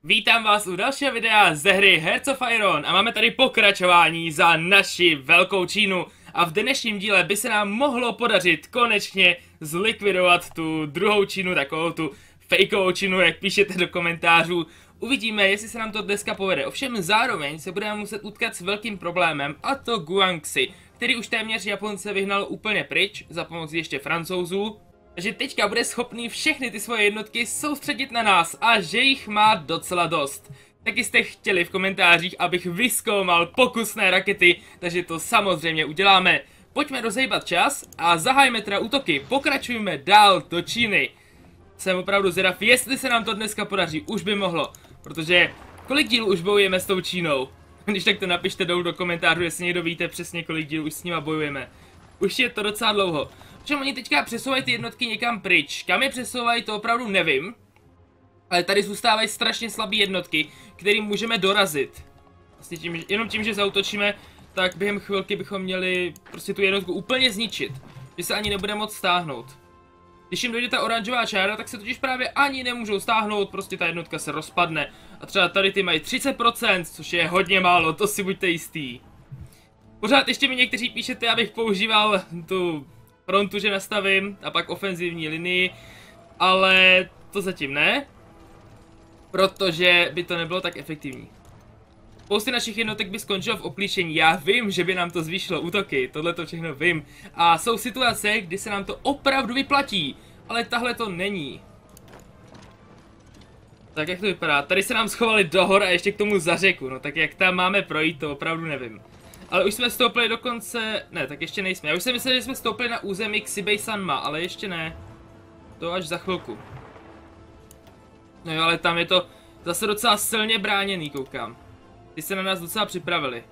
Vítám vás u dalšího videa ze hry Hearts of Iron a máme tady pokračování za naši velkou Čínu a v dnešním díle by se nám mohlo podařit konečně zlikvidovat tu druhou Čínu, takovou tu fejkovou Čínu, jak píšete do komentářů. Uvidíme, jestli se nám to dneska povede, ovšem zároveň se budeme muset utkat s velkým problémem, a to Guangxi, který už téměř Japonce vyhnal úplně pryč za pomoci ještě Francouzů. Že teďka bude schopný všechny ty svoje jednotky soustředit na nás a že jich má docela dost. Taky jste chtěli v komentářích, abych vyzkoumal pokusné rakety, takže to samozřejmě uděláme. Pojďme rozhejbat čas a zahájíme teda útoky, pokračujeme dál do Číny. Jsem opravdu zvědav, jestli se nám to dneska podaří, už by mohlo, protože kolik dílů už bojujeme s tou Čínou? Když tak to napište dolů do komentářů, jestli někdo víte přesně, kolik dílů už s nima bojujeme. Už je to docela dlouho. Protože oni teďka přesouvají ty jednotky někam pryč. Kam je přesouvají, to opravdu nevím. Ale tady zůstávají strašně slabé jednotky, kterým můžeme dorazit. Vlastně jenom tím, že zaútočíme, tak během chvilky bychom měli prostě tu jednotku úplně zničit. Že se ani nebude moc stáhnout. Když jim dojde ta oranžová čára, tak se totiž právě ani nemůžou stáhnout, prostě ta jednotka se rozpadne. A třeba tady ty mají 30%, což je hodně málo, to si buďte jistý. Pořád ještě mi někteří píšete, abych používal tu frontu, že nastavím, a pak ofenzivní linii, ale to zatím ne, protože by to nebylo tak efektivní. Spousty našich jednotek by skončilo v obklíčení, já vím, že by nám to zvýšilo útoky, tohle to všechno vím, a jsou situace, kdy se nám to opravdu vyplatí, ale tahle to není. Tak jak to vypadá, tady se nám schovali do hor a ještě k tomu za řeku, no tak jak tam máme projít, to opravdu nevím. Ale už jsme stoupili dokonce, ne, tak ještě nejsme. Já už jsem myslel, že jsme stoupili na území Xibei Sanma, ale ještě ne. To až za chvilku. No jo, ale tam je to zase docela silně bráněný, koukám. Ty se na nás docela připravili.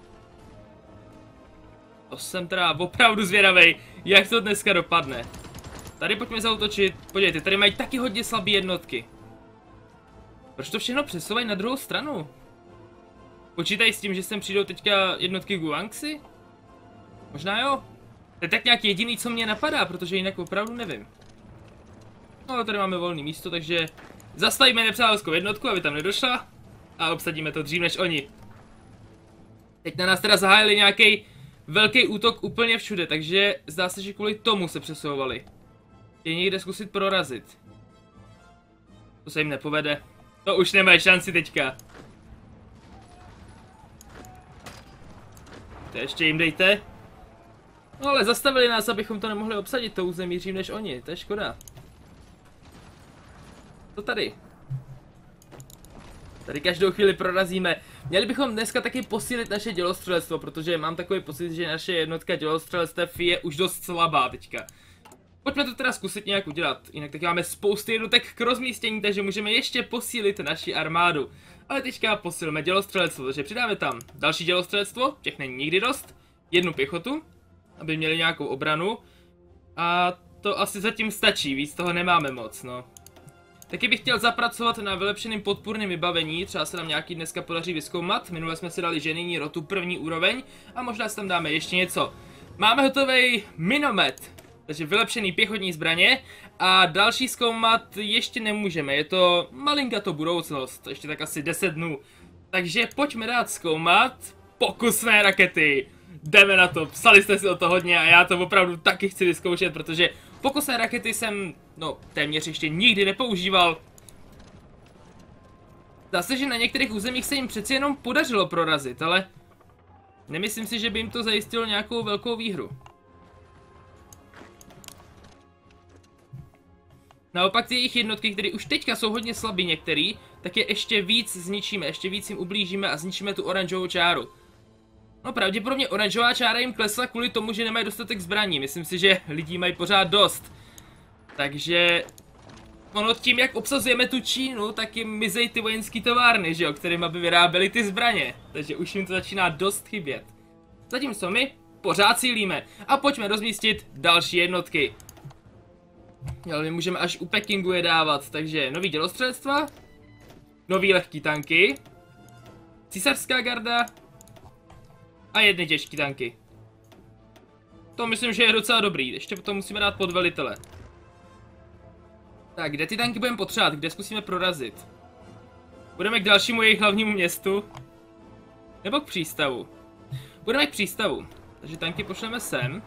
To jsem teda opravdu zvědavej, jak to dneska dopadne. Tady pojďme zaútočit, podívejte, tady mají taky hodně slabé jednotky. Proč to všechno přesouvají na druhou stranu? Počítají s tím, že sem přijdou teďka jednotky Guangxi? Možná jo. To je tak nějak jediný, co mě napadá, protože jinak opravdu nevím. No, tady máme volné místo, takže zastavíme nepřátelskou jednotku, aby tam nedošla. A obsadíme to dřív než oni. Teď na nás teda zahájili nějaký velký útok úplně všude, takže zdá se, že kvůli tomu se přesouvali. Je někde zkusit prorazit. To se jim nepovede. To už nemají šanci teďka. To ještě jim dejte. No ale zastavili nás, abychom to nemohli obsadit, to území dřív než oni, to je škoda. To tady. Tady každou chvíli prorazíme. Měli bychom dneska taky posílit naše dělostřelectvo, protože mám takový pocit, že naše jednotka dělostřelectv je už dost slabá teďka. Pojďme to teda zkusit nějak udělat, jinak taky máme spousty jednotek k rozmístění, takže můžeme ještě posílit naši armádu. Ale teďka posilme dělostřelectvo, takže přidáme tam další dělostřelectvo, těch není nikdy dost, jednu pěchotu, aby měli nějakou obranu. A to asi zatím stačí, víc toho nemáme moc, no. Taky bych chtěl zapracovat na vylepšeném podpůrném vybavení, třeba se nám nějaký dneska podaří vyzkoumat, minule jsme si dali ženyní rotu první úroveň a možná si tam dáme ještě něco. Máme hotový minomet, takže vylepšený pěchotní zbraně a další zkoumat ještě nemůžeme, je to malinkato budoucnost, ještě tak asi 10 dnů. Takže pojďme dát zkoumat pokusné rakety. Jdeme na to, psali jste si o to hodně a já to opravdu taky chci vyzkoušet, protože pokusné rakety jsem, no, téměř ještě nikdy nepoužíval. Zdá se, že na některých územích se jim přeci jenom podařilo prorazit, ale nemyslím si, že by jim to zajistilo nějakou velkou výhru. Naopak ty jejich jednotky, které už teďka jsou hodně slabý některý, tak je ještě víc zničíme, ještě víc jim ublížíme a zničíme tu oranžovou čáru. No pravděpodobně oranžová čára jim klesla kvůli tomu, že nemají dostatek zbraní, myslím si, že lidí mají pořád dost. Takže ono tím, jak obsazujeme tu Čínu, tak jim mizejí ty vojenské továrny, že jo, kterým by vyráběli ty zbraně, takže už jim to začíná dost chybět. Zatímco my pořád sílíme a pojďme rozmístit další jednotky. Ale my můžeme až u Pekingu je dávat, takže nový dělostřelectva, nový lehký tanky, císařská garda a jedny těžký tanky. To myslím, že je docela dobrý, ještě potom musíme dát podvelitele. Tak, kde ty tanky budeme potřebovat, kde zkusíme prorazit? Půjdeme k dalšímu jejich hlavnímu městu. Nebo k přístavu. Půjdeme k přístavu. Takže tanky pošleme sem.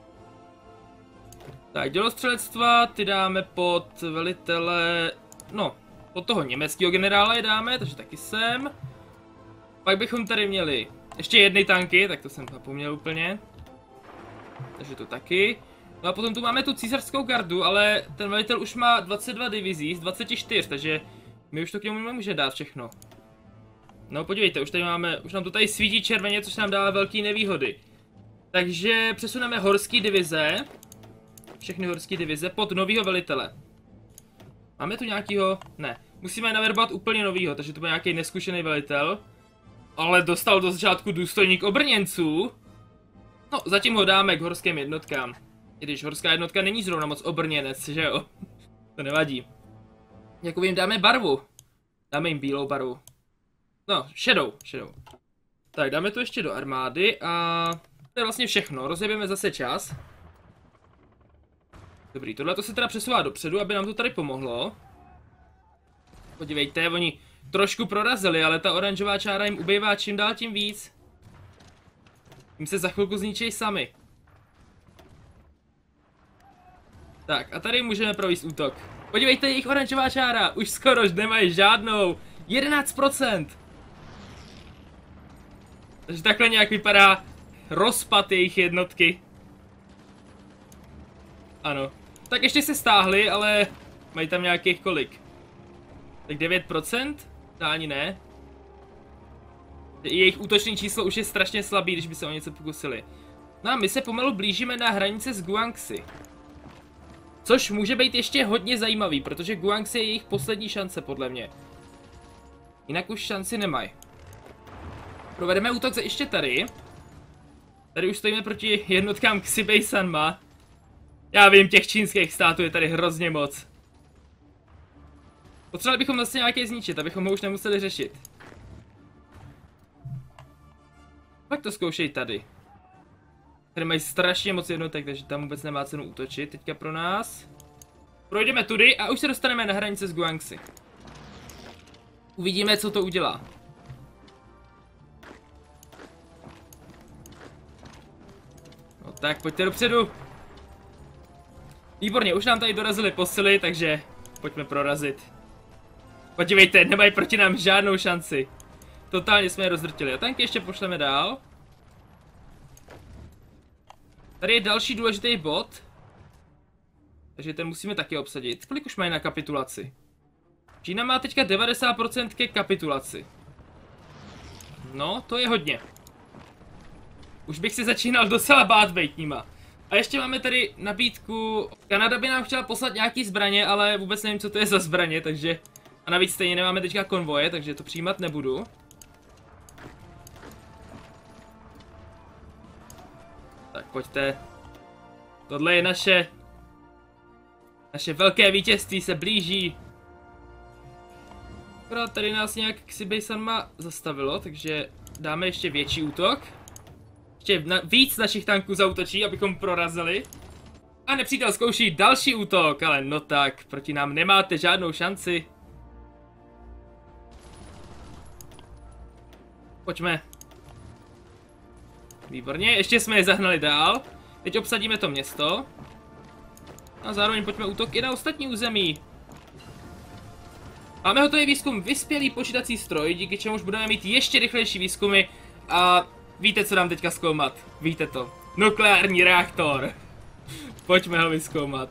Tak, dělostřelectva ty dáme pod velitele... No, pod toho německého generála je dáme, takže taky sem. Pak bychom tady měli ještě jedny tanky, tak to jsem zapomněl úplně. Takže to taky. No a potom tu máme tu císařskou gardu, ale ten velitel už má 22 divizí z 24, takže my už to k němu nemůžeme dát všechno. No podívejte, už nám to tady svítí červeně, což nám dává velké nevýhody. Takže přesuneme horský divize, všechny horské divize pod novýho velitele. Máme tu nějakýho? Ne. Musíme naverbovat úplně novýho, takže to bude nějaký neskušený velitel. Ale dostal do začátku důstojník obrněnců. No, zatím ho dáme k horským jednotkám. I když horská jednotka není zrovna moc obrněnec, že jo? To nevadí. Jakou jim dáme barvu? Dáme jim bílou barvu. No, šedou. Tak, dáme to ještě do armády a... To je vlastně všechno, rozjebeme zase čas. Dobrý, tohle to se teda přesouvá dopředu, aby nám to tady pomohlo. Podívejte, oni trošku prorazili, ale ta oranžová čára jim ubývá čím dál tím víc. Jim se za chvilku zničí sami. Tak, a tady můžeme provést útok. Podívejte, jejich oranžová čára, už skoro nemají žádnou. 11%. Takže takhle nějak vypadá rozpad jejich jednotky. Ano. Tak ještě se stáhli, ale mají tam nějakých kolik? Tak 9%? To ani ne. Jejich útoční číslo už je strašně slabý, když by se o něco pokusili. No a my se pomalu blížíme na hranice s Guangxi. Což může být ještě hodně zajímavý, protože Guangxi je jejich poslední šance, podle mě. Jinak už šanci nemají. Provedeme útok ještě tady. Tady už stojíme proti jednotkám Xibei Sanma. Já vím, těch čínských států je tady hrozně moc. Potřebovali bychom zase nějaké zničit, abychom ho už nemuseli řešit. Pak to zkoušej tady. Tady mají strašně moc jednotek, takže tam vůbec nemá cenu útočit teďka pro nás. Projdeme tudy a už se dostaneme na hranice s Guangxi. Uvidíme, co to udělá. No tak, pojďte dopředu. Výborně, už nám tady dorazily posily, takže pojďme prorazit. Podívejte, nemají proti nám žádnou šanci. Totálně jsme je rozdrtili. A tanky ještě pošleme dál. Tady je další důležitý bod. Takže ten musíme taky obsadit. Kolik už mají na kapitulaci? Čína má teďka 90% ke kapitulaci. No, to je hodně. Už bych si začínal docela bát být nima. A ještě máme tady nabídku. Kanada by nám chtěla poslat nějaký zbraně, ale vůbec nevím, co to je za zbraně, takže... A navíc stejně nemáme teďka konvoje, takže to přijímat nebudu. Tak pojďte. Tohle je naše velké vítězství se blíží. Akorát tady nás nějak Xibei Sanma zastavilo, takže dáme ještě větší útok. Ještě víc našich tanků zaútočí, abychom prorazili. A nepřítel zkouší další útok, ale no tak, proti nám nemáte žádnou šanci. Pojďme. Výborně, ještě jsme je zahnali dál. Teď obsadíme to město. A zároveň pojďme útok i na ostatní území. Máme hotový výzkum vyspělý počítací stroj, díky čemuž budeme mít ještě rychlejší výzkumy. A víte, co nám teďka zkoumat? Víte to. Nukleární reaktor. Pojďme ho vyzkoumat.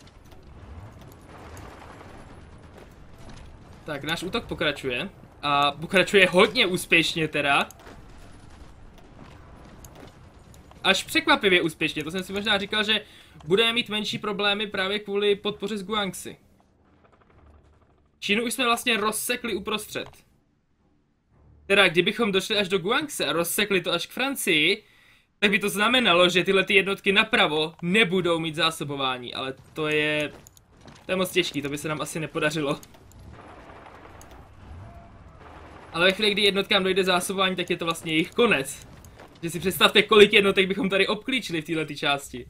Tak, náš útok pokračuje. A pokračuje hodně úspěšně teda. Až překvapivě úspěšně, to jsem si možná říkal, že budeme mít menší problémy právě kvůli podpoře z Guangxi. Čínu už jsme vlastně rozsekli uprostřed. Teda kdybychom došli až do Guangxi a rozsekli to až k Francii, tak by to znamenalo, že tyhle ty jednotky napravo nebudou mít zásobování, ale to je moc těžký, to by se nám asi nepodařilo. Ale ve chvíli, kdy jednotkám dojde zásobování, tak je to vlastně jejich konec. Že si představte, kolik jednotek bychom tady obklíčili v této části.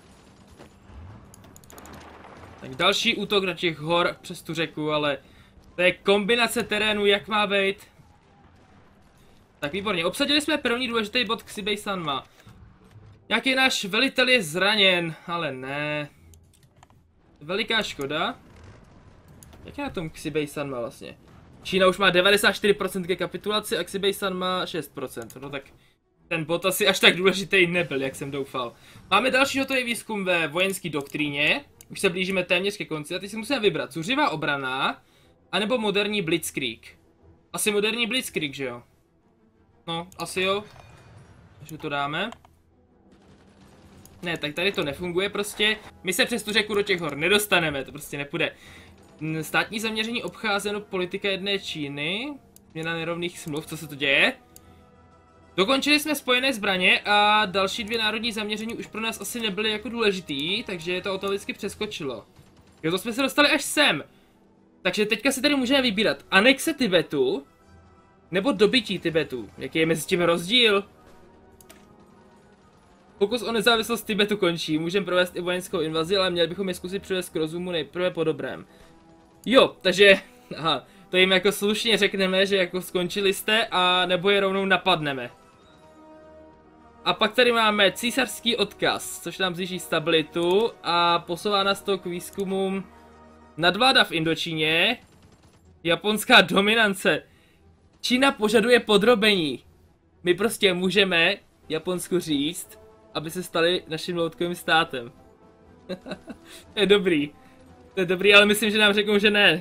Tak další útok na těch hor přes tu řeku, ale To je kombinace terénu, jak má být. Tak výborně, obsadili jsme první důležitý bod Xibei Sanma. Nějaký náš velitel je zraněn, ale ne. Veliká škoda. Jak je na tom Xibei Sanma vlastně? Čína už má 94% ke kapitulaci a Xibei San má 6%. No tak ten bod asi až tak důležitý nebyl, jak jsem doufal. Máme další hotový výzkum ve vojenské doktríně. Už se blížíme téměř ke konci a teď si musíme vybrat zuřivá obrana anebo moderní blitzkrieg. Asi moderní blitzkrieg, že jo? No, asi jo. Takže to dáme. Ne, tak tady to nefunguje prostě. My se přes tu řeku do těch hor nedostaneme, to prostě nepůjde. Státní zaměření obcházeno politika jedné Číny. Změna nerovných smluv, co se to děje? Dokončili jsme spojené zbraně a další dvě národní zaměření už pro nás asi nebyly jako důležitý, takže to automaticky přeskočilo. Jo, to jsme se dostali až sem. Takže teďka si tady můžeme vybírat anexe Tibetu nebo dobytí Tibetu. Jaký je mezi tím rozdíl? Pokus o nezávislost Tibetu končí, můžeme provést i vojenskou invazi, ale měli bychom je zkusit přivést k rozumu nejprve po dobrém. Jo, takže, aha, to jim jako slušně řekneme, že jako skončili jste a nebo je rovnou napadneme. A pak tady máme císařský odkaz, což nám zvýší stabilitu a posouvá nás to k výzkumům nadvláda v Indočíně, japonská dominance. Čína požaduje podrobení. My prostě můžeme Japonsku říct, aby se stali naším loutkovým státem. To je dobrý. To je dobrý, ale myslím, že nám řeknou, že ne.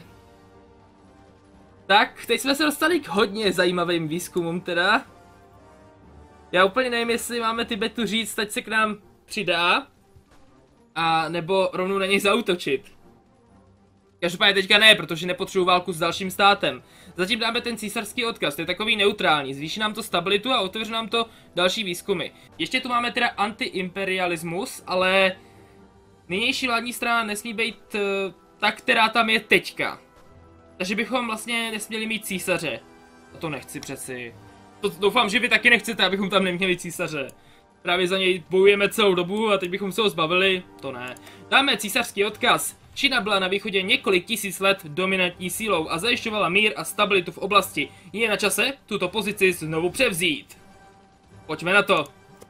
Tak, teď jsme se dostali k hodně zajímavým výzkumům teda. Já úplně nevím, jestli máme Tibetu říct, ať se k nám přidá. A nebo rovnou na něj zaútočit. Každopádně teďka ne, protože nepotřebuji válku s dalším státem. Zatím dáme ten císařský odkaz, to je takový neutrální, zvýší nám to stabilitu a otevře nám to další výzkumy. Ještě tu máme teda antiimperialismus, ale nynější vládní strana nesmí být ta, která tam je teďka. Takže bychom vlastně nesměli mít císaře. A to nechci přeci. To doufám, že vy taky nechcete, abychom tam neměli císaře. Právě za něj bojujeme celou dobu a teď bychom se ho zbavili. To ne. Dáme císařský odkaz. Čína byla na východě několik tisíc let dominantní sílou a zajišťovala mír a stabilitu v oblasti. Je na čase tuto pozici znovu převzít. Pojďme na to.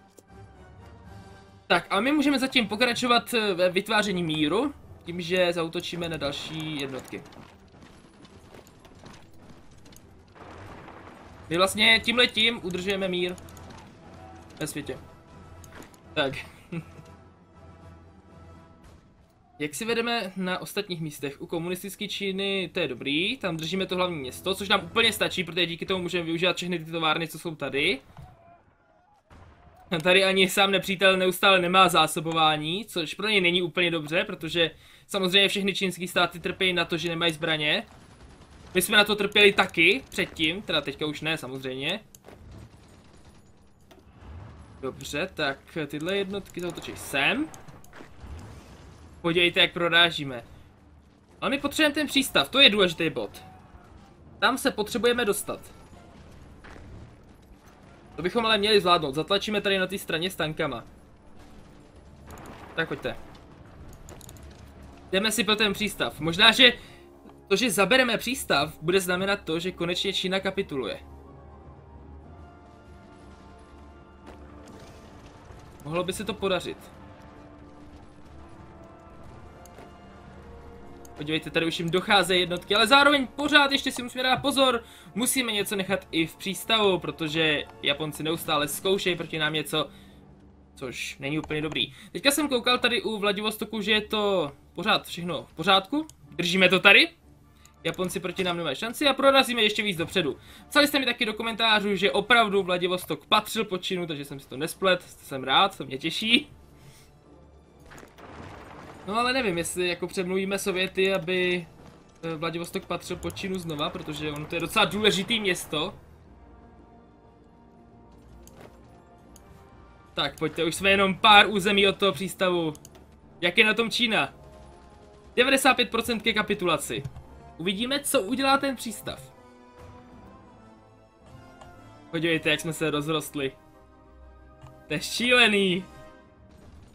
Tak a my můžeme zatím pokračovat ve vytváření míru, tím, že zaútočíme na další jednotky. My vlastně tímhletím udržujeme mír ve světě. Tak. Jak si vedeme na ostatních místech? U komunistické Číny to je dobrý, tam držíme to hlavní město, což nám úplně stačí, protože díky tomu můžeme využívat všechny ty továrny, co jsou tady. Tady ani sám nepřítel neustále nemá zásobování, což pro něj není úplně dobře, protože samozřejmě všechny čínské státy trpí na to, že nemají zbraně. My jsme na to trpěli taky předtím, teda teďka už ne samozřejmě. Dobře, tak tyhle jednotky zautočí sem. Podívejte, jak prorážíme. Ale my potřebujeme ten přístav, to je důležitý bod. Tam se potřebujeme dostat. To bychom ale měli zvládnout, zatlačíme tady na té straně s tankama. Tak pojďte. Jdeme si pro ten přístav. Možná, že to, že zabereme přístav, bude znamenat to, že konečně Čína kapituluje. Mohlo by se to podařit. Podívejte, tady už jim docházejí jednotky, ale zároveň pořád ještě si musíme dát pozor. Musíme něco nechat i v přístavu, protože Japonci neustále zkoušejí proti nám něco, což není úplně dobrý. Teďka jsem koukal tady u Vladivostoku, že je to pořád všechno v pořádku. Držíme to tady. Japonci proti nám nemají šanci a prorazíme ještě víc dopředu. Psali jste mi taky do komentářů, že opravdu Vladivostok patřil pod Čínu, takže jsem si to nesplet, jsem rád, to mě těší. No ale nevím, jestli jako přemluvíme Sověty, aby Vladivostok patřil pod Čínu znova, protože on to je docela důležitý město. Tak pojďte, už jsme jenom pár území od toho přístavu. Jak je na tom Čína? 95% ke kapitulaci. Uvidíme, co udělá ten přístav. Podívejte, jak jsme se rozrostli. To je šílený.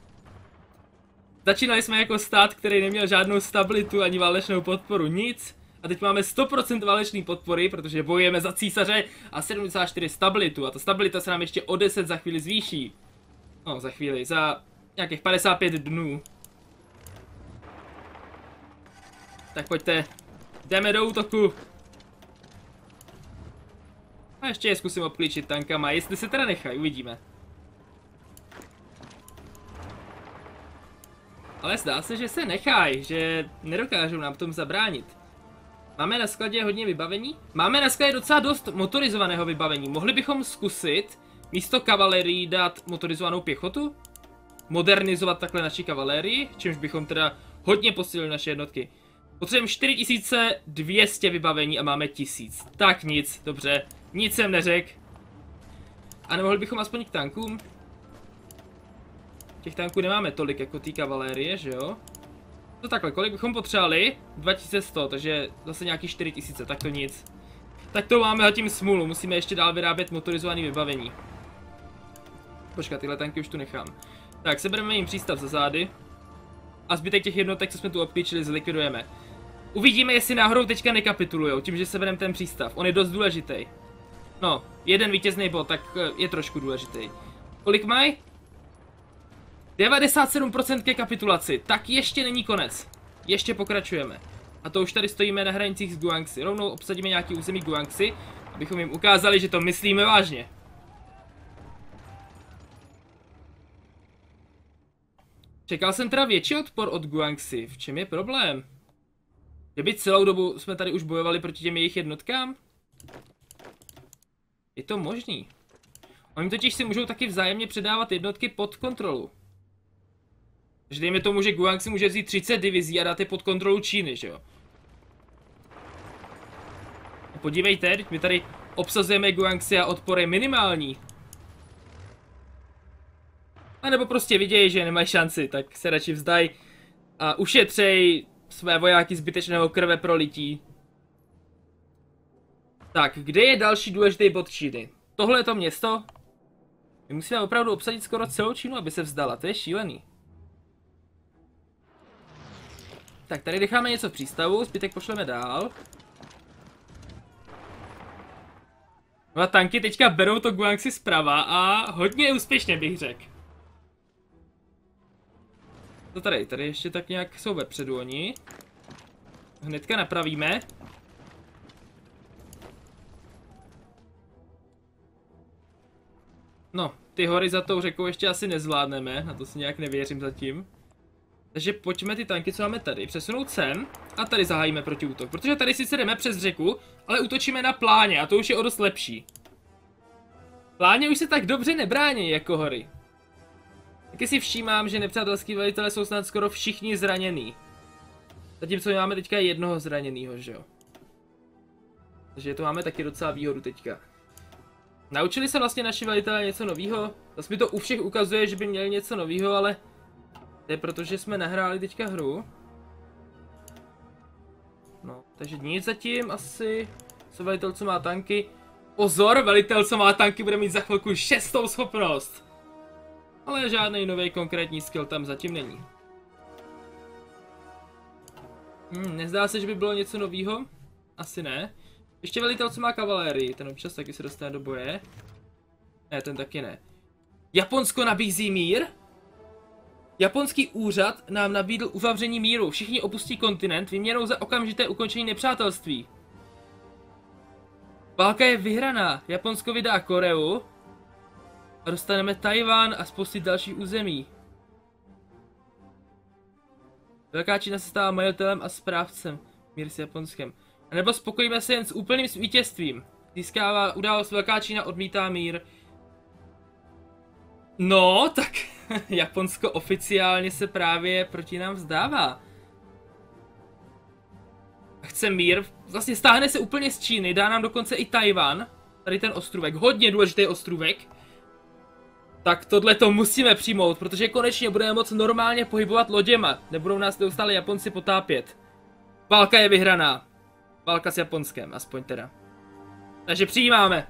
Začínali jsme jako stát, který neměl žádnou stabilitu ani válečnou podporu, nic. A teď máme 100% válečný podpory, protože bojujeme za císaře a 74 stabilitu. A ta stabilita se nám ještě o 10 za chvíli zvýší. No, za chvíli, za nějakých 55 dnů. Tak pojďte, jdeme do útoku. A ještě je zkusím obklíčit tankama, jestli se teda nechají, uvidíme. Ale zdá se, že se nechají, že nedokážou nám v tom zabránit. Máme na skladě hodně vybavení? Máme na skladě docela dost motorizovaného vybavení. Mohli bychom zkusit místo kavalerii dát motorizovanou pěchotu? Modernizovat takhle naši kavalérii, čímž bychom teda hodně posílili naše jednotky. Potřebujeme 4200 vybavení a máme 1000. Tak nic, dobře, nic jsem neřekl. A nemohli bychom aspoň k tankům? Těch tanků nemáme tolik jako té kavalérie, že jo? To takhle, kolik bychom potřebovali? 2100, takže zase nějaký 4000, tak to nic. Tak to máme zatím smůlu, musíme ještě dál vyrábět motorizované vybavení. Počkat, tyhle tanky už tu nechám. Tak, sebereme jim přístav za zády. A zbytek těch jednotek, co jsme tu obklíčili, zlikvidujeme. Uvidíme, jestli náhodou teďka nekapitulujou, tím, že sebereme ten přístav. On je dost důležitý. No, jeden vítězný bod, tak je trošku důležitý. Kolik mají? 97% ke kapitulaci, tak ještě není konec. Ještě pokračujeme. A to už tady stojíme na hranicích s Guangxi. Rovnou obsadíme nějaký území Guangxi, abychom jim ukázali, že to myslíme vážně. Čekal jsem teda větší odpor od Guangxi. V čem je problém? Že by celou dobu jsme tady už bojovali proti těm jejich jednotkám? Je to možný. Oni totiž si můžou taky vzájemně předávat jednotky pod kontrolu. Takže dejme tomu, že Guangxi může vzít 30 divizí a dát je pod kontrolu Číny, že jo? A podívejte, my tady obsazujeme Guangxi a odpor je minimální. A nebo prostě vidějí, že nemají šanci, tak se radši vzdají a ušetřej své vojáky zbytečného krve prolití. Tak, kde je další důležitý bod Číny? Tohle je to město? My musíme opravdu obsadit skoro celou Čínu, aby se vzdala, to je šílený. Tak, tady necháme něco v přístavu, zbytek pošleme dál. No a tanky teďka berou to Guangxi zprava a hodně úspěšně bych řekl. To tady ještě tak nějak jsou vepředu oni. Hnedka napravíme. No, ty hory za tou řekou ještě asi nezvládneme, na to si nějak nevěřím zatím. Takže pojďme ty tanky, co máme tady, přesunout sem a tady zahájíme protiútok. Protože tady sice jdeme přes řeku, ale útočíme na pláně a to už je o dost lepší. Pláně už se tak dobře nebrání jako hory. Taky si všímám, že nepřátelský velitelé jsou snad skoro všichni zraněný. Zatímco máme teďka jednoho zraněného, že jo. Takže to máme taky docela výhodu teďka. Naučili se vlastně naši velitelé něco nového? Zase mi to u všech ukazuje, že by měli něco nového, ale to je proto, že jsme nahráli teďka hru. No, takže nic zatím asi. Co velitel, co má tanky. Pozor, velitel, co má tanky, bude mít za chvilku 6. schopnost. Ale žádný nový konkrétní skill tam zatím není. Nezdá se, že by bylo něco nového? Asi ne. Ještě velitel, co má kavalérii, ten občas taky se dostane do boje. Ne, ten taky ne. Japonsko nabízí mír? Japonský úřad nám nabídl uzavření míru. Všichni opustí kontinent výměnou za okamžité ukončení nepřátelství. Válka je vyhraná. Japonsko vydá Koreu. A dostaneme Tajván a spousty dalších území. Velká Čína se stává majitelem a správcem. Mír s Japonskem. A nebo spokojíme se jen s úplným vítězstvím. Získává událost Velká Čína odmítá mír. No, tak Japonsko oficiálně se právě proti nám vzdává. Chce mír, vlastně stáhne se úplně z Číny, dá nám dokonce i Tajván. Tady ten ostrůvek, hodně důležitý ostrůvek. Tak tohle to musíme přijmout, protože konečně budeme moct normálně pohybovat loděma. Nebudou nás neustále Japonci potápět. Válka je vyhraná. Válka s Japonskem, aspoň teda. Takže přijímáme.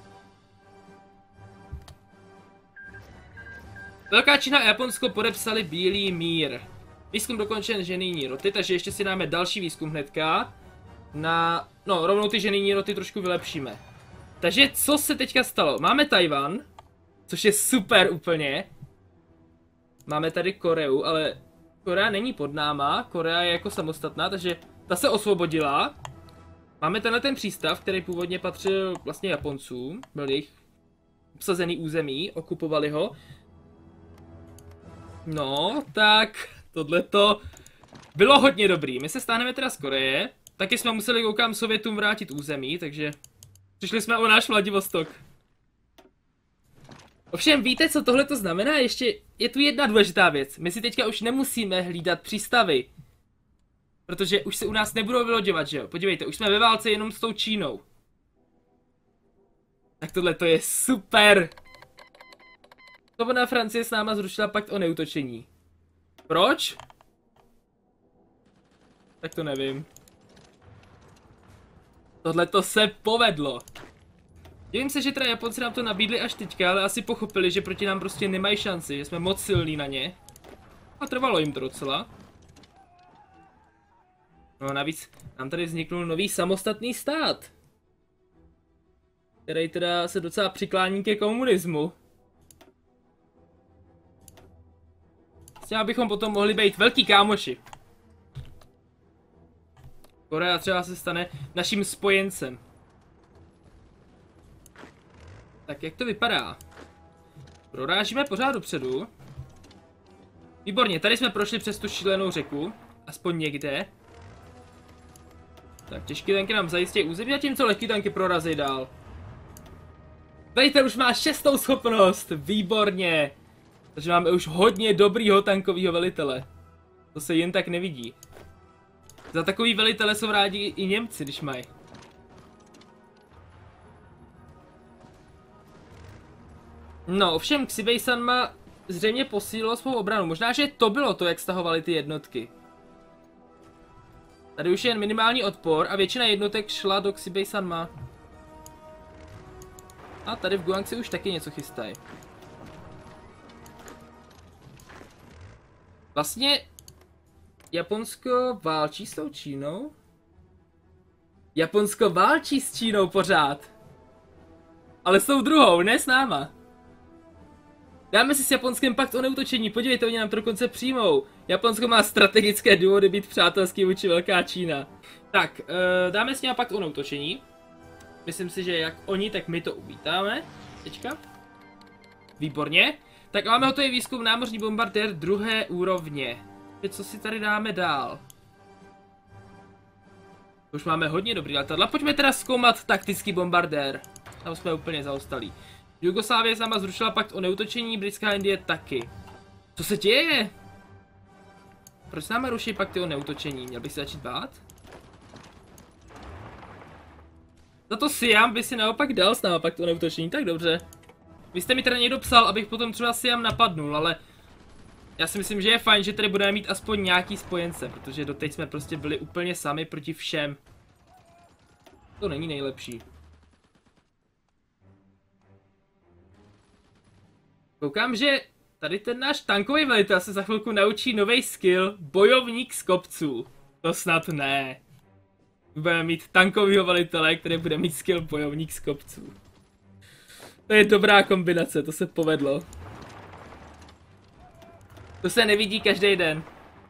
Velká Čína a Japonsko podepsali bílý mír. Výzkum dokončen ženijní roty, takže ještě si dáme další výzkum hnedka. na... No, rovnou ty ženijní roty trošku vylepšíme. Takže co se teďka stalo? Máme Tajvan, což je super úplně. Máme tady Koreu, ale Korea není pod náma, Korea je jako samostatná, takže ta se osvobodila. Máme tenhle ten přístav, který původně patřil vlastně Japoncům, byl jejich obsazený území, okupovali ho. No, tak tohleto bylo hodně dobrý. My se stáhneme teda z Koreje, taky jsme museli koukám Sovětům vrátit území, takže přišli jsme o náš Vladivostok. Ovšem víte, co tohle to znamená? Ještě je tu jedna důležitá věc. My si teďka už nemusíme hlídat přístavy. Protože už se u nás nebudou vyloďovat, že jo? Podívejte, už jsme ve válce jenom s tou Čínou. Tak tohle to je super. Svobodná Francie s náma zrušila pakt o neútočení. Proč? Tak to nevím. Tohle to se povedlo. Divím se, že teda Japonci nám to nabídli až teďka, ale asi pochopili, že proti nám prostě nemají šanci, že jsme moc silní na ně. A trvalo jim to docela. No a navíc nám tady vzniknul nový samostatný stát. Který teda se docela přiklání ke komunismu. S tím bychom potom mohli být velký kámoši. Korea třeba se stane naším spojencem. Tak jak to vypadá? Prorážíme pořád dopředu. Výborně, tady jsme prošli přes tu šílenou řeku. Aspoň někde. Tak těžké tanky nám zajistí území, zatímco lehké tanky prorazí dál. Velitel už má 6. schopnost, výborně. Takže máme už hodně dobrýho tankového velitele. To se jen tak nevidí. Za takový velitele jsou rádi i Němci, když mají. No, ovšem Xibei-sanma zřejmě posílilo svou obranu. Možná, že to bylo to, jak stahovali ty jednotky. Tady už je jen minimální odpor a většina jednotek šla do Xibei-sanma. A tady v Guangxi už taky něco chystají. Vlastně Japonsko válčí s tou Čínou? Japonsko válčí s Čínou pořád. Ale s tou druhou, ne s náma. Dáme si s Japonskem pakt o neútočení, podívejte, oni nám to dokonce přijmou. Japonsko má strategické důvody být přátelský vůči Velká Čína. Tak, dáme s ním pakt o neútočení. Myslím si, že jak oni, tak my to uvítáme. Teďka. Výborně. Tak máme hotový výzkum námořní bombardér 2. úrovně. Co si tady dáme dál? Už máme hodně dobrý letadla. Pojďme teda zkoumat taktický bombardér. Tam jsme úplně zaostalí. Jugoslávie sama zrušila pakt o neútočení, Britská Indie taky. Co se děje? Proč s náma ruší pakty o neútočení? Měl bych se začít bát? Za to Siam by si naopak dal s náma pakt o neútočení, tak dobře. Vy jste mi teda někdo psal, abych potom třeba Siam napadnul, ale já si myslím, že je fajn, že tady budeme mít aspoň nějaký spojence, protože doteď jsme prostě byli úplně sami proti všem. To není nejlepší. Koukám, že tady ten náš tankový velitel se za chvilku naučí nový skill, bojovník z kopců. To snad ne. Budeme mít tankovýho velitele, který bude mít skill bojovník z kopců. To je dobrá kombinace, to se povedlo. To se nevidí každý den.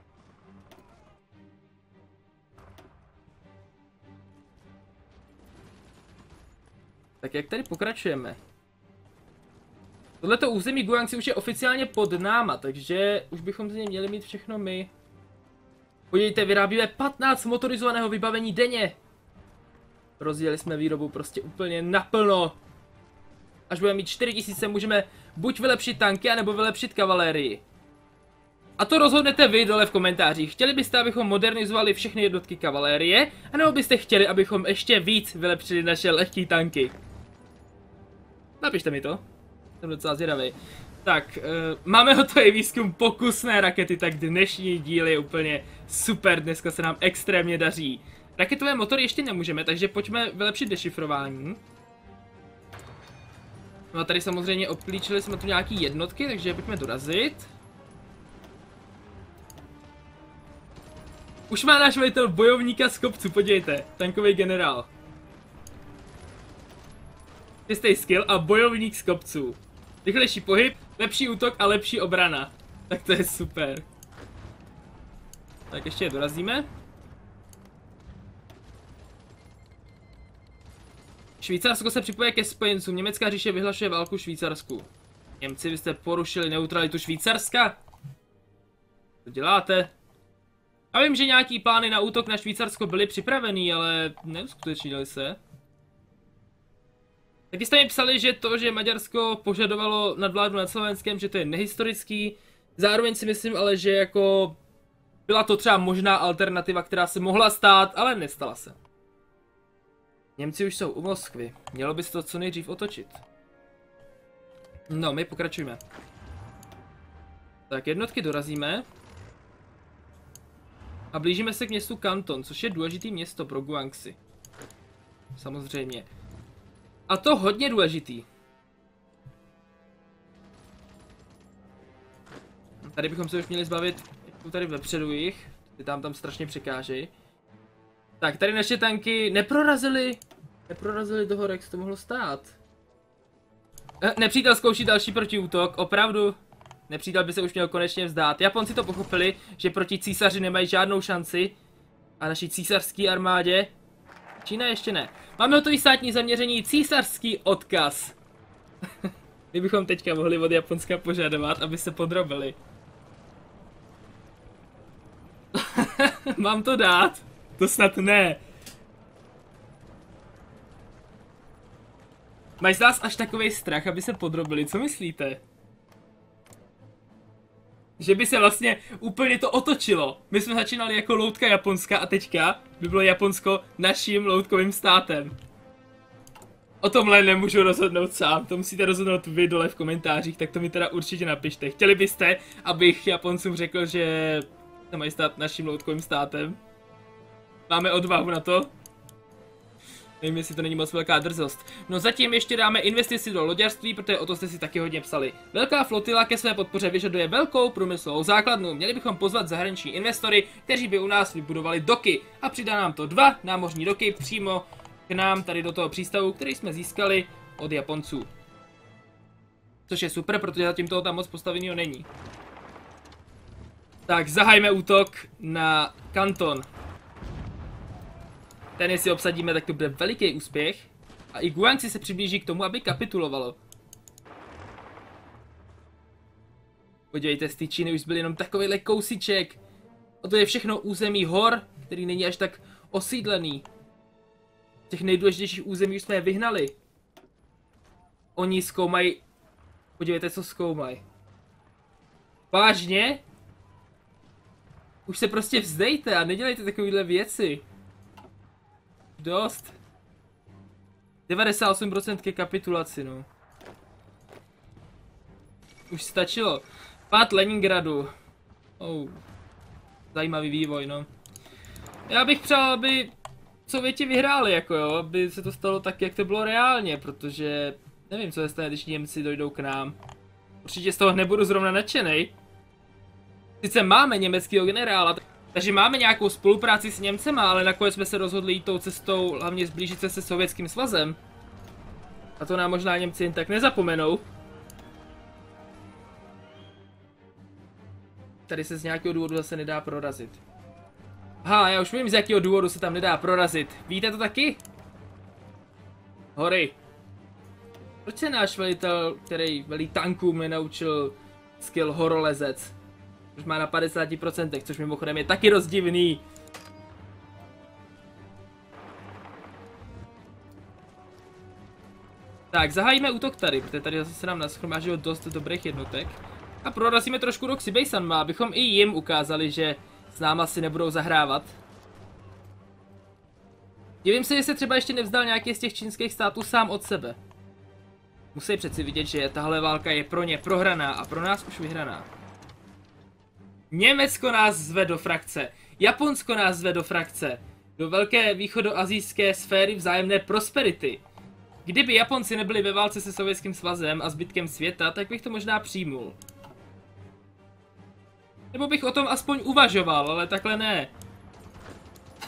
Tak jak tady pokračujeme? Tohleto území Guangxi už je oficiálně pod náma, takže už bychom z něj měli mít všechno my. Podívejte, vyrábíme 15 motorizovaného vybavení denně. Rozjeli jsme výrobu prostě úplně naplno. Až budeme mít 4000, můžeme buď vylepšit tanky, anebo vylepšit kavalérii. A to rozhodnete vy dole v komentářích. Chtěli byste, abychom modernizovali všechny jednotky kavalérie, anebo byste chtěli, abychom ještě víc vylepšili naše lehké tanky? Napište mi to. Jsem docela zvědavý. Tak, máme hotový výzkum pokusné rakety, tak dnešní díl je úplně super, dneska se nám extrémně daří. Raketové motory ještě nemůžeme, takže pojďme vylepšit dešifrování. No a tady samozřejmě obklíčili jsme tu nějaký jednotky, takže pojďme dorazit. Už má náš velitel bojovníka z kopců, podívejte, tankový generál. Čistý skill a bojovník z kopců. Rychlejší pohyb, lepší útok a lepší obrana. Tak to je super. Tak ještě je dorazíme. Švýcarsko se připoje ke spojencům. Německá říše vyhlašuje válku Švýcarsku. Němci, vy jste porušili neutralitu Švýcarska? Co děláte? A vím, že nějaký plány na útok na Švýcarsko byly připravený, ale neuskutečnili se. Taky jste mi psali, že to, že Maďarsko požadovalo nadvládu nad Slovenskem, že to je nehistorický. Zároveň si myslím ale, že jako byla to třeba možná alternativa, která se mohla stát, ale nestala se. Němci už jsou u Moskvy. Mělo by se to co nejdřív otočit. No, my pokračujeme. Tak, jednotky dorazíme. A blížíme se k městu Kanton, což je důležitý město pro Guangxi. Samozřejmě. A to hodně důležitý. Tady bychom se už měli zbavit, tady vepředu jich. Ty tam strašně překážejí. Tak, tady naše tanky neprorazily toho, jak se to mohlo stát. Nepřítel zkouší další protiútok, opravdu. Nepřítel by se už měl konečně vzdát. Japonci to pochopili, že proti císaři nemají žádnou šanci. A naší císařské armádě. Čína ještě ne. Máme hotový státní zaměření, císařský odkaz. My bychom teďka mohli od Japonska požadovat, aby se podrobili. Mám to dát? To snad ne. Mají z nás až takovej strach, aby se podrobili, co myslíte? Že by se vlastně úplně to otočilo. My jsme začínali jako loutka Japonska a teďka by bylo Japonsko naším loutkovým státem. O tomhle nemůžu rozhodnout sám, to musíte rozhodnout vy dole v komentářích, tak to mi teda určitě napište. Chtěli byste, abych Japoncům řekl, že se mají stát naším loutkovým státem? Máme odvahu na to? Nevím, jestli to není moc velká drzost. No zatím ještě dáme investici do loďařství, protože o to jste si taky hodně psali. Velká flotila ke své podpoře vyžaduje velkou průmyslovou základnu. Měli bychom pozvat zahraniční investory, kteří by u nás vybudovali doky. A přidá nám to 2 námořní doky přímo k nám tady do toho přístavu, který jsme získali od Japonců. Což je super, protože zatím toho tam moc postaveného není. Tak, zahajme útok na Kanton. Ten, jestli obsadíme, tak to bude veliký úspěch. A i Guangxi se přiblíží k tomu, aby kapitulovalo. Podívejte, z té Číny už zbyl jenom takovýhle kousíček. A to je všechno území hor, který není až tak osídlený. Těch nejdůležitějších území už jsme je vyhnali. Oni zkoumají. Podívejte, co zkoumají. Vážně? Už se prostě vzdejte a nedělejte takovýhle věci. Dost. 98% ke kapitulaci, no. Už stačilo. Pád Leningradu. Oh. Zajímavý vývoj, no. Já bych přál, aby Sověti vyhráli, jako jo, aby se to stalo tak, jak to bylo reálně, protože nevím, co se stane, když Němci dojdou k nám. Určitě z toho nebudu zrovna nadšenej. Sice máme německého generála, takže máme nějakou spolupráci s Němcema, ale nakonec jsme se rozhodli jít tou cestou, hlavně zblížit se Sovětským svazem. A to nám možná Němci jen tak nezapomenou. Tady se z nějakého důvodu zase nedá prorazit. Aha, já už vím, z jakého důvodu se tam nedá prorazit. Víte to taky? Hory. Proč se náš velitel, který velí tankům, nenaučil skill horolezec? Už má na 50%, což mimochodem je taky rozdivný. Tak, zahájíme útok tady, protože tady zase se nám nashromážilo dost dobrých jednotek. A prorazíme trošku do Xibeisanma, abychom i jim ukázali, že s náma si nebudou zahrávat. Divím se, že se třeba ještě nevzdal nějaký z těch čínských států sám od sebe. Musí přeci vidět, že tahle válka je pro ně prohraná a pro nás už vyhraná. Německo nás zve do frakce, Japonsko nás zve do frakce, do velké východoazijské sféry vzájemné prosperity. Kdyby Japonci nebyli ve válce se Sovětským svazem a zbytkem světa, tak bych to možná přijmul. Nebo bych o tom aspoň uvažoval, ale takhle ne.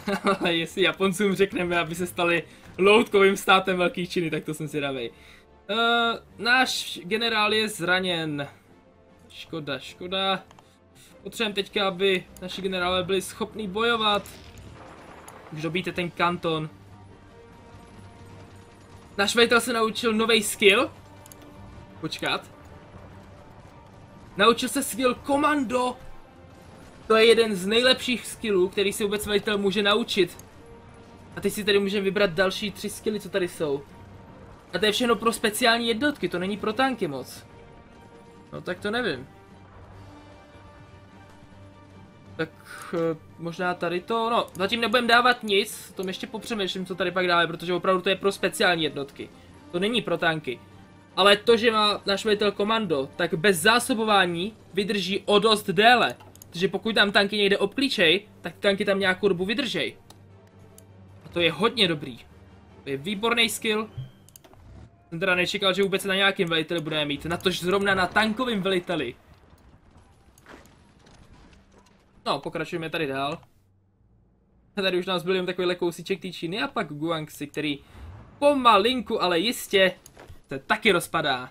Ale jestli Japoncům řekneme, aby se stali loutkovým státem Velkých Číny, tak to jsem si dávej. Náš generál je zraněn. Škoda, škoda. Potřebujeme teďka, aby naši generálové byli schopní bojovat. Už dobíte ten kanton. Náš velitel se naučil nový skill. Počkat. Naučil se skill komando. To je jeden z nejlepších skillů, který si vůbec velitel může naučit. A teď si tady můžeme vybrat další 3 skilly, co tady jsou. A to je všechno pro speciální jednotky, to není pro tanky moc. No tak to nevím. Tak možná tady to, no zatím nebudeme dávat nic, tom ještě popřemýšlím, co tady pak dáme, protože opravdu to je pro speciální jednotky. To není pro tanky. Ale to, že má náš velitel komando, tak bez zásobování vydrží o dost déle. Takže pokud tam tanky někde obklíčej, tak tanky tam nějakou dobu vydržej. A to je hodně dobrý. To je výborný skill. Jsem teda nečekal, že vůbec na nějakým veliteli budeme mít, natož zrovna na tankovým veliteli. No, pokračujeme tady dál. A tady už nás byl jen takovýhle kousíček té Číny a pak Guangxi, který pomalinku, ale jistě se taky rozpadá.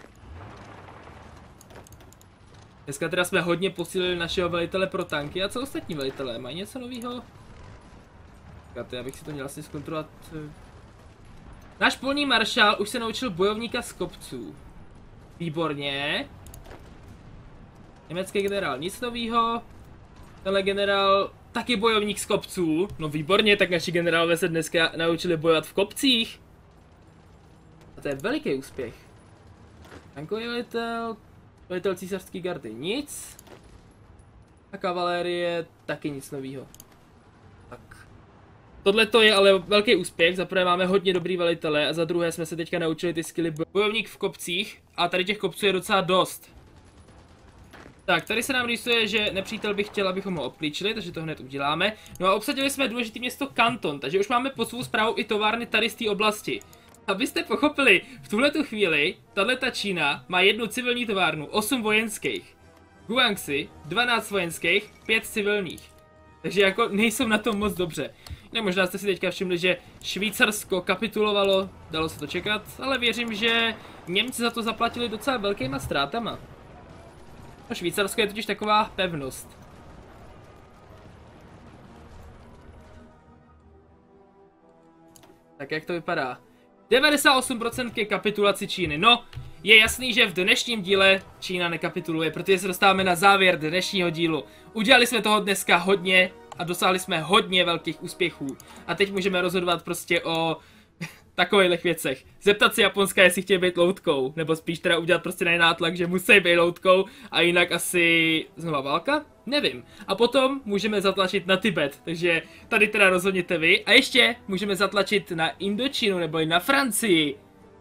Dneska teda jsme hodně posílili našeho velitele pro tanky a co ostatní velitelé? Mají něco nového? Já bych si to měl asi zkontrolovat. Náš polní maršál už se naučil bojovníka z kopců. Výborně. Německý generál nic nového. Tenhle generál taky bojovník z kopců. No výborně, tak naši generálové se dneska naučili bojovat v kopcích. A to je veliký úspěch. Tankový velitel, velitel císařské gardy nic. A kavalérie taky nic nového. Tak. Tohle to je ale velký úspěch, za prvé máme hodně dobrý velitele a za druhé jsme se teďka naučili ty skilly bojovník v kopcích a tady těch kopců je docela dost. Tak, tady se nám rýsuje, že nepřítel by chtěl, abychom ho obklíčili, takže to hned uděláme. No a obsadili jsme důležité město Kanton, takže už máme pod svou správou i továrny tady z té oblasti. Abyste pochopili, v tuhletu chvíli, tato Čína má 1 civilní továrnu, 8 vojenských. Guangxi, 12 vojenských, 5 civilních. Takže jako nejsou na tom moc dobře. Ne, možná jste si teďka všimli, že Švýcarsko kapitulovalo, dalo se to čekat, ale věřím, že Němci za to zaplatili docela velkýma ztrátama. No, Švýcarsko je totiž taková pevnost. Tak jak to vypadá? 98% ke kapitulaci Číny. No, je jasný, že v dnešním díle Čína nekapituluje, protože se dostáváme na závěr dnešního dílu. Udělali jsme toho dneska hodně a dosáhli jsme hodně velkých úspěchů. A teď můžeme rozhodovat prostě o takových věcech. Zeptat si Japonska, jestli chtějí být loutkou, nebo spíš teda udělat prostě na nátlak, že musí být loutkou a jinak asi znova válka? Nevím. A potom můžeme zatlačit na Tibet, takže tady teda rozhodněte vy. A ještě můžeme zatlačit na Indočínu nebo i na Francii.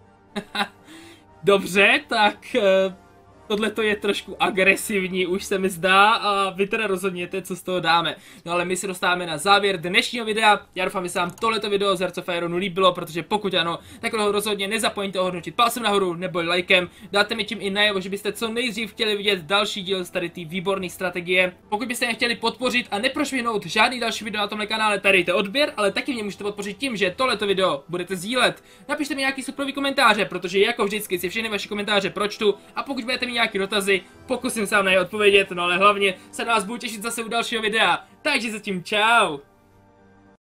Dobře, tak tohle to je trošku agresivní, už se mi zdá, a vy teda rozhodněte, co z toho dáme. No ale my se dostáváme na závěr dnešního videa. Já doufám, že se vám tohleto video z Hearts of Ironu líbilo, protože pokud ano, tak rozhodně nezapomeňte ohodnotit palcem nahoru nebo lajkem. Dáte mi tím i najevo, že byste co nejdřív chtěli vidět další díl z tady té výborné strategie. Pokud byste mě chtěli podpořit a neprošvihnout žádný další video na tomhle kanále, tady dejte odběr, ale taky mě můžete podpořit tím, že tohleto video budete sdílet. Napište mi nějaký superový komentáře, protože jako vždycky si všechny vaše komentáře pročtu, a pokud budete mít nějaké dotazy, pokusím se vám na ně odpovědět, no ale hlavně se na vás budu těšit zase u dalšího videa. Takže zatím čau!